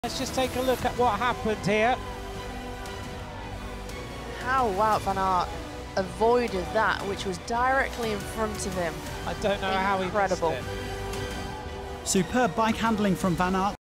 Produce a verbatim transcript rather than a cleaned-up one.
Let's just take a look at what happened here. How Wout van Aert avoided that, which was directly in front of him. I don't know how he missed Incredible. it. Superb bike handling from Van Aert.